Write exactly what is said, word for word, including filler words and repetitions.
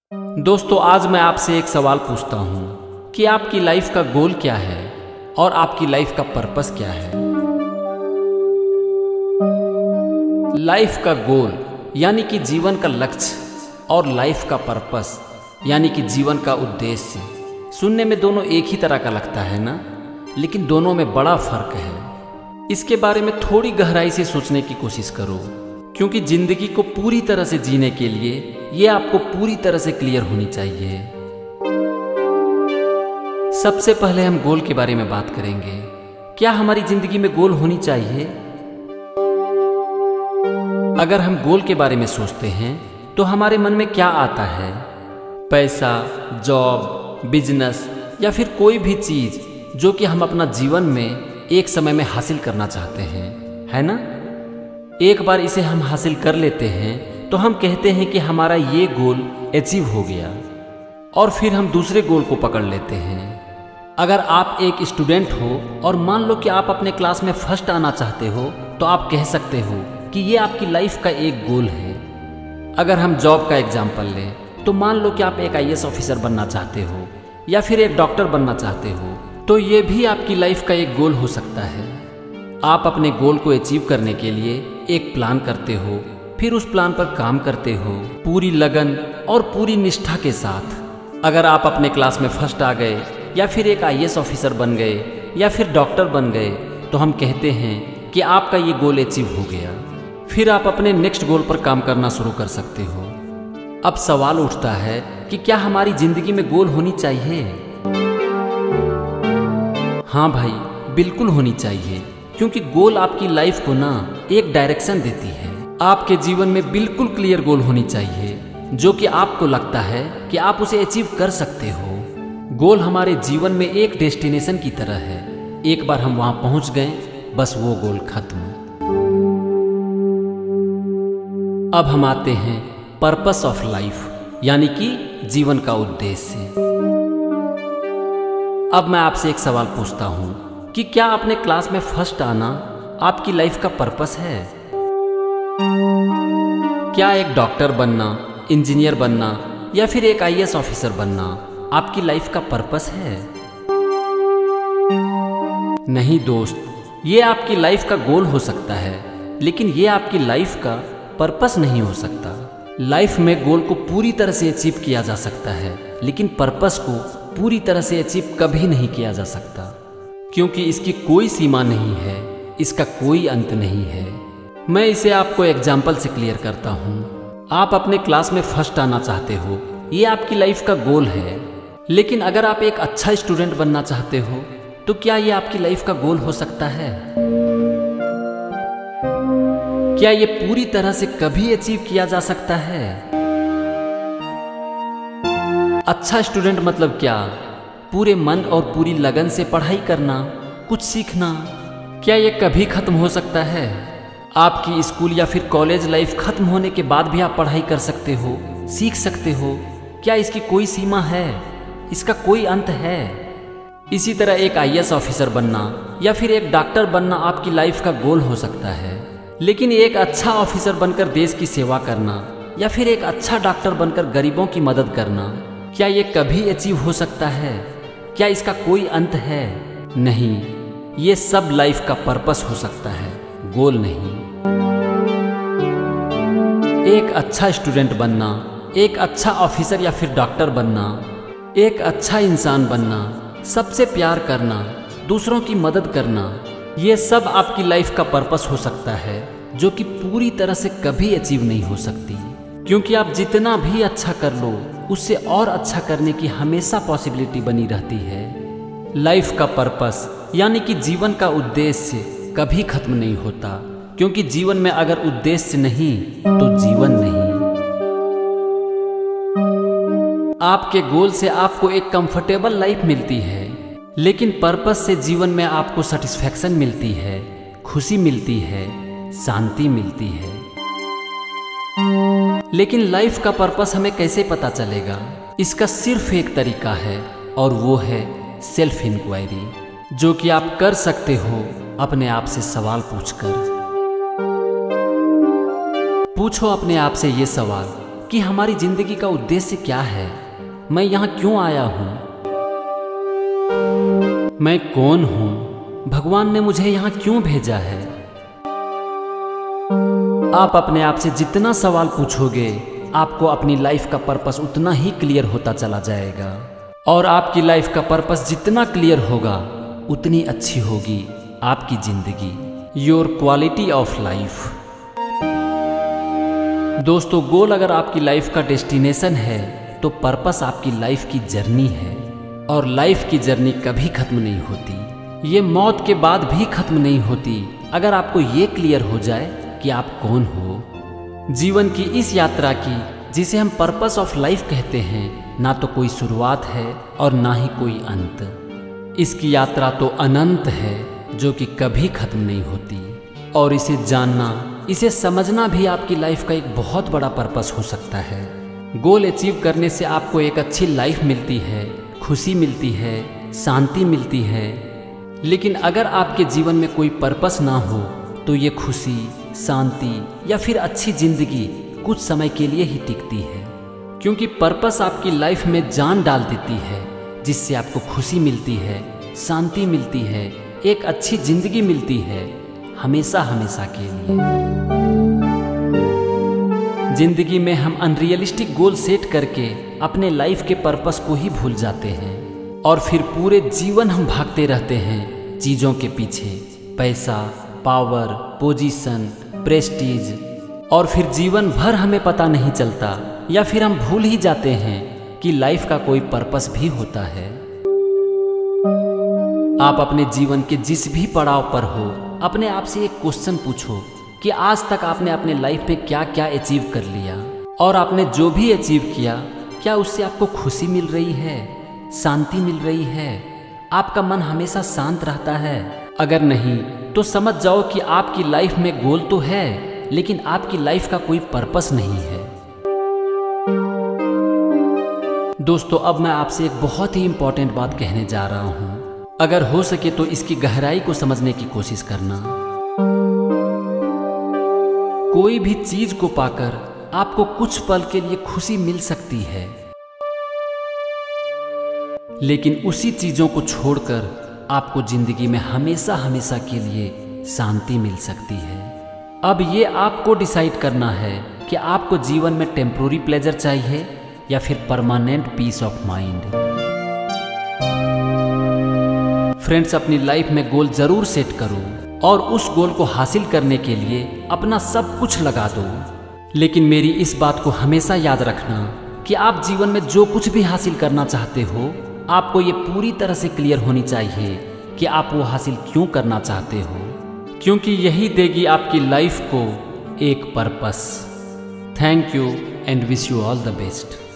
दोस्तों, आज मैं आपसे एक सवाल पूछता हूँ कि आपकी लाइफ का गोल क्या है और आपकी लाइफ का पर्पस क्या है। लाइफ का गोल यानी कि जीवन का लक्ष्य और लाइफ का पर्पस यानी कि जीवन का उद्देश्य सुनने में दोनों एक ही तरह का लगता है ना, लेकिन दोनों में बड़ा फर्क है। इसके बारे में थोड़ी गहराई से सोचने की कोशिश करो, क्योंकि जिंदगी को पूरी तरह से जीने के लिए ये आपको पूरी तरह से क्लियर होनी चाहिए। सबसे पहले हम गोल के बारे में बात करेंगे। क्या हमारी जिंदगी में गोल होनी चाहिए? अगर हम गोल के बारे में सोचते हैं तो हमारे मन में क्या आता है? पैसा, जॉब, बिजनेस या फिर कोई भी चीज जो कि हम अपना जीवन में एक समय में हासिल करना चाहते हैं, है ना? एक बार इसे हम हासिल कर लेते हैं तो हम कहते हैं कि हमारा ये गोल अचीव हो गया, और फिर हम दूसरे गोल को पकड़ लेते हैं। अगर आप एक स्टूडेंट हो और मान लो कि आप अपने क्लास में फर्स्ट आना चाहते हो, तो आप कह सकते हो कि ये आपकी लाइफ का एक गोल है। अगर हम जॉब का एग्जाम्पल लें तो मान लो कि आप एक आई ए एस ऑफिसर बनना चाहते हो या फिर एक डॉक्टर बनना चाहते हो, तो ये भी आपकी लाइफ का एक गोल हो सकता है। आप अपने गोल को अचीव करने के लिए एक प्लान करते हो, फिर उस प्लान पर काम करते हो पूरी लगन और पूरी निष्ठा के साथ। अगर आप अपने क्लास में फर्स्ट आ गए या फिर एक आई ए एस ऑफिसर बन गए या फिर डॉक्टर बन गए, तो हम कहते हैं कि आपका ये गोल अचीव हो गया। फिर आप अपने नेक्स्ट गोल पर काम करना शुरू कर सकते हो। अब सवाल उठता है कि क्या हमारी जिंदगी में गोल होनी चाहिए? हाँ भाई, बिल्कुल होनी चाहिए, क्योंकि गोल आपकी लाइफ को ना एक डायरेक्शन देती है। आपके जीवन में बिल्कुल क्लियर गोल होनी चाहिए, जो कि आपको लगता है कि आप उसे अचीव कर सकते हो। गोल हमारे जीवन में एक डेस्टिनेशन की तरह है। एक बार हम वहां पहुंच गए, बस वो गोल खत्म। अब हम आते हैं पर्पस ऑफ लाइफ, यानी कि जीवन का उद्देश्य। अब मैं आपसे एक सवाल पूछता हूं कि क्या अपने क्लास में फर्स्ट आना आपकी लाइफ का पर्पस है? क्या एक डॉक्टर बनना, इंजीनियर बनना या फिर एक आई ए एस ऑफिसर बनना आपकी लाइफ का पर्पस है? नहीं दोस्त, ये आपकी लाइफ का गोल हो सकता है, लेकिन ये आपकी लाइफ का पर्पस नहीं हो सकता। लाइफ में गोल को पूरी तरह से अचीव किया जा सकता है, लेकिन पर्पस को पूरी तरह से अचीव कभी नहीं किया जा सकता, क्योंकि इसकी कोई सीमा नहीं है, इसका कोई अंत नहीं है। मैं इसे आपको एग्जाम्पल से क्लियर करता हूँ। आप अपने क्लास में फर्स्ट आना चाहते हो, ये आपकी लाइफ का गोल है, लेकिन अगर आप एक अच्छा स्टूडेंट बनना चाहते हो, तो क्या ये आपकी लाइफ का गोल हो सकता है? क्या ये पूरी तरह से कभी अचीव किया जा सकता है? अच्छा स्टूडेंट मतलब क्या? पूरे मन और पूरी लगन से पढ़ाई करना, कुछ सीखना। क्या ये कभी खत्म हो सकता है? आपकी स्कूल या फिर कॉलेज लाइफ खत्म होने के बाद भी आप पढ़ाई कर सकते हो, सीख सकते हो। क्या इसकी कोई सीमा है? इसका कोई अंत है? इसी तरह एक आई ए एस ऑफिसर बनना या फिर एक डॉक्टर बनना आपकी लाइफ का गोल हो सकता है, लेकिन एक अच्छा ऑफिसर बनकर देश की सेवा करना या फिर एक अच्छा डॉक्टर बनकर गरीबों की मदद करना, क्या ये कभी अचीव हो सकता है? क्या इसका कोई अंत है? नहीं, ये सब लाइफ का पर्पस हो सकता है, गोल नहीं। एक अच्छा स्टूडेंट बनना, एक अच्छा ऑफिसर या फिर डॉक्टर बनना, एक अच्छा इंसान बनना, सबसे प्यार करना, दूसरों की मदद करना, ये सब आपकी लाइफ का पर्पस हो सकता है, जो कि पूरी तरह से कभी अचीव नहीं हो सकती, क्योंकि आप जितना भी अच्छा कर लो, उससे और अच्छा करने की हमेशा पॉसिबिलिटी बनी रहती है। लाइफ का पर्पस यानी कि जीवन का उद्देश्य कभी खत्म नहीं होता, क्योंकि जीवन में अगर उद्देश्य नहीं तो जीवन नहीं। आपके गोल से आपको एक कंफर्टेबल लाइफ मिलती है, लेकिन पर्पस से जीवन में आपको सेटिस्फैक्शन मिलती है, खुशी मिलती है, शांति मिलती है। लेकिन लाइफ का पर्पस हमें कैसे पता चलेगा? इसका सिर्फ एक तरीका है, और वो है सेल्फ इंक्वायरी, जो कि आप कर सकते हो अपने आप से सवाल पूछकर। पूछो अपने आप से ये सवाल कि हमारी जिंदगी का उद्देश्य क्या है, मैं यहाँ क्यों आया हूँ, मैं कौन हूँ, भगवान ने मुझे यहाँ क्यों भेजा है। आप अपने आप से जितना सवाल पूछोगे, आपको अपनी लाइफ का पर्पस उतना ही क्लियर होता चला जाएगा। और आपकी लाइफ का पर्पस जितना क्लियर होगा, उतनी अच्छी होगी आपकी जिंदगी। Your quality of life. दोस्तों, गोल अगर आपकी लाइफ का डेस्टिनेशन है तो पर्पस आपकी लाइफ की जर्नी है। और लाइफ की जर्नी कभी खत्म नहीं होती, ये मौत के बाद भी खत्म नहीं होती अगर आपको ये क्लियर हो जाए कि आप कौन हो। जीवन की इस यात्रा की, जिसे हम पर्पस ऑफ लाइफ कहते हैं, ना तो कोई शुरुआत है और ना ही कोई अंत। इसकी यात्रा तो अनंत है जो कि कभी खत्म नहीं होती। और इसे जानना, इसे समझना भी आपकी लाइफ का एक बहुत बड़ा पर्पस हो सकता है। गोल अचीव करने से आपको एक अच्छी लाइफ मिलती है, खुशी मिलती है, शांति मिलती है। लेकिन अगर आपके जीवन में कोई पर्पस ना हो तो ये खुशी, शांति या फिर अच्छी जिंदगी कुछ समय के लिए ही टिकती है। क्योंकि पर्पस आपकी लाइफ में जान डाल देती है, जिससे आपको खुशी मिलती है, शांति मिलती है, एक अच्छी जिंदगी मिलती है, हमेशा हमेशा के लिए। जिंदगी में हम अनरियलिस्टिक गोल सेट करके अपने लाइफ के पर्पस को ही भूल जाते हैं और फिर पूरे जीवन हम भागते रहते हैं चीज़ों के पीछे, पैसा, पावर, पोजीशन, प्रेस्टीज, और फिर जीवन भर हमें पता नहीं चलता या फिर हम भूल ही जाते हैं कि लाइफ का कोई पर्पस भी होता है। आप अपने जीवन के जिस भी पड़ाव पर हो, अपने आप से एक क्वेश्चन पूछो कि आज तक आपने अपने लाइफ पे क्या क्या अचीव कर लिया, और आपने जो भी अचीव किया, क्या उससे आपको खुशी मिल रही है, शांति मिल रही है, आपका मन हमेशा शांत रहता है। अगर नहीं तो समझ जाओ कि आपकी लाइफ में गोल तो है, लेकिन आपकी लाइफ का कोई पर्पस नहीं है। दोस्तों, अब मैं आपसे एक बहुत ही इंपॉर्टेंट बात कहने जा रहा हूं। अगर हो सके तो इसकी गहराई को समझने की कोशिश करना। कोई भी चीज को पाकर आपको कुछ पल के लिए खुशी मिल सकती है, लेकिन उसी चीजों को छोड़कर आपको जिंदगी में हमेशा हमेशा के लिए शांति मिल सकती है। अब ये आपको डिसाइड करना है कि आपको जीवन में टेम्पोररी प्लेजर चाहिए या फिर permanent peace of mind. Friends, अपनी लाइफ में गोल जरूर सेट करो और उस गोल को हासिल करने के लिए अपना सब कुछ लगा दो। लेकिन मेरी इस बात को हमेशा याद रखना कि आप जीवन में जो कुछ भी हासिल करना चाहते हो, आपको ये पूरी तरह से क्लियर होनी चाहिए कि आप वो हासिल क्यों करना चाहते हो, क्योंकि यही देगी आपकी लाइफ को एक purpose. Thank you and wish you all the best.